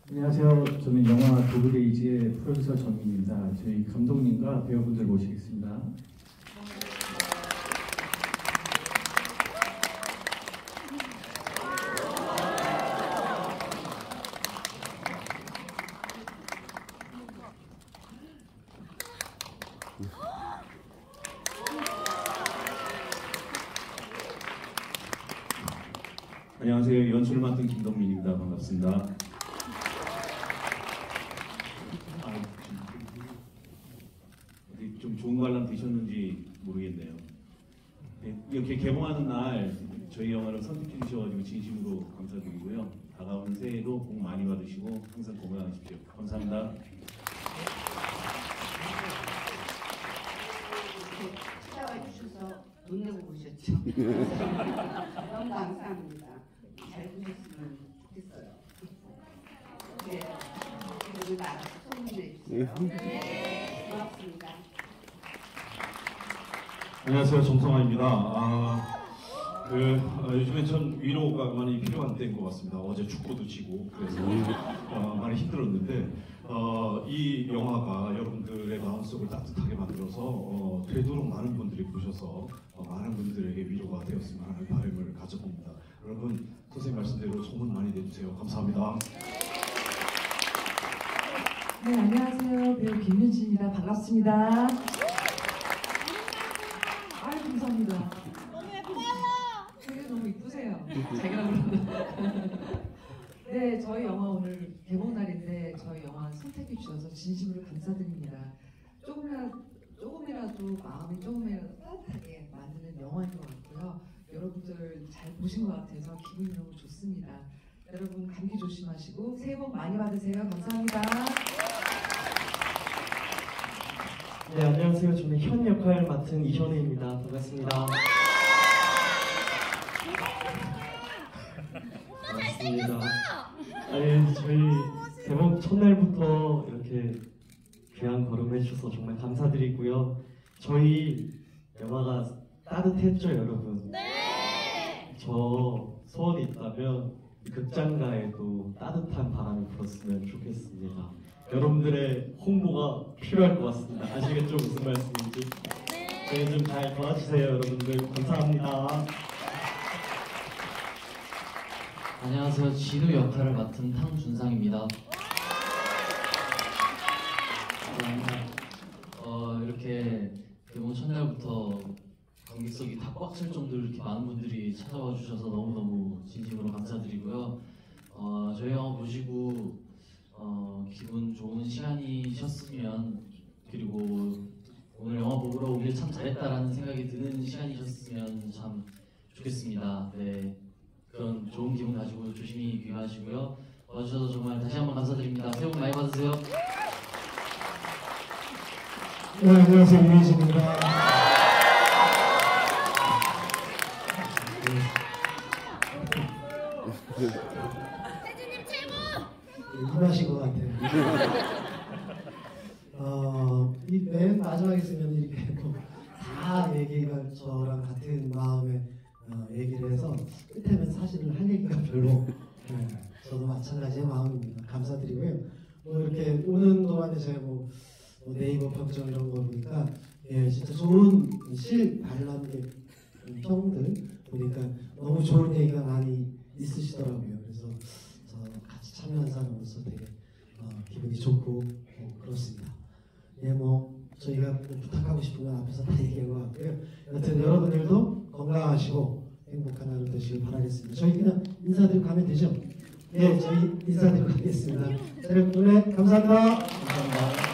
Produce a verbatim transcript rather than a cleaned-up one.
안녕하세요. 저는 영화 도그데이즈의 프로듀서 정민입니다. 저희 감독님과 배우분들 모시겠습니다. 안녕하세요. 연출을 맡은 김동민입니다. 반갑습니다. 아, 어디 좀 좋은 관람 되셨는지 모르겠네요. 네, 이렇게 개봉하는 날 저희 영화를 선택해 주셔가지고 진심으로 감사드리고요. 다가오는 새해에도 복 많이 받으시고 항상 건강하십시오. 감사합니다. 찾아와 주셔서 돈 내고 보셨죠? 너무 감사합니다. 잘 보셨으면 좋겠어요. 네, 그리고 나가서 소문내 주세요. 네, 고맙습니다. 안녕하세요, 정성화입니다. 아, 그 어, 요즘에 전 위로가 많이 필요한 때인 것 같습니다. 어제 축구도 지고 그래서 어, 많이 힘들었는데 어, 이 영화가 여러분들의 마음속을 따뜻하게 만들어서 어, 되도록 많은 분들이 보셔서 어, 많은 분들에게 위로가 되었으면 하는 바람을 가져봅니다. 여러분 선생님 말씀대로 소문 많이 내주세요. 감사합니다. 네, 안녕하세요. 배우 김윤지입니다. 반갑습니다. 아유, 감사합니다. 너무 예뻐요. 되게 너무 이쁘세요. 제가 그러는. 네, 저희 영화 오늘 개봉 날인데 저희 영화 선택해 주셔서 진심으로 감사드립니다. 조금이라도, 조금이라도 마음이 조금이라도 따뜻하게 만드는 영화인 것 같고요. 여러분들 잘 보신 것 같아서 기분이 너무 좋습니다. 여러분 감기 조심하시고 새해 복 많이 받으세요. 감사합니다. 네, 안녕하세요. 저는 현 역할 맡은 이현우입니다. 반갑습니다. 반갑습니다. 아니, 저희 개봉 첫날부터 이렇게 귀한 걸음 해주셔서 정말 감사드리고요. 저희 영화가 따뜻했죠, 여러분? 네! 저 소원이 있다면 극장가에도 따뜻한 바람이 불었으면 좋겠습니다. 여러분들의 홍보가 필요할 것 같습니다. 아시겠죠? 무슨 말씀인지? 저희 좀 잘 도와주세요, 여러분들. 감사합니다. 안녕하세요. 진우 역할을 맡은 탕준상입니다. 어, 이렇게 개봉 첫날부터 관객석이 다 꽉 찰 정도로 이렇게 많은 분들이 찾아와 주셔서 너무너무 진심으로 감사드리고요. 어, 저희 영화 보시고 어, 기분 좋은 시간이셨으면, 그리고 오늘 영화 보러 오길 참 잘했다라는 생각이 드는 시간이셨으면 참 좋겠습니다. 네, 그런 좋은 기분 가지고 조심히 귀가하시고요. 와주셔서 정말 다시 한번 감사드립니다. 새해 복 많이 받으세요. 네, 안녕하세요. 유민식입니다. 태진님 최고! 일하신 것 같아요. 어, 이 맨 마지막에 쓰면 이렇게 뭐 다 얘기가 저랑 같은 마음에 어, 얘기를 해서 끝에는 사실은 할 얘기가 별로 네, 저도 마찬가지의 마음입니다. 감사드리고요. 뭐 이렇게 오는 동안에 제가 뭐, 뭐 네이버 평점 이런 거 보니까 예, 진짜 좋은 실 관람객 평들 보니까 너무 좋은 얘기가 많이 있으시더라고요. 그래서 저 같이 참여한 사람으로서 되게 어, 기분이 좋고 어, 그렇습니다. 예, 뭐 저희가 뭐 부탁하고 싶은 건 앞에서 다 얘기한 것 같고요. 여튼 여러분들도 건강하시고 행복한 하루 되시길 바라겠습니다. 저희 그냥 인사드리고 가면 되죠? 예, 저희 인사드리고 가겠습니다. 여러분 오늘 감사합니다. 감사합니다.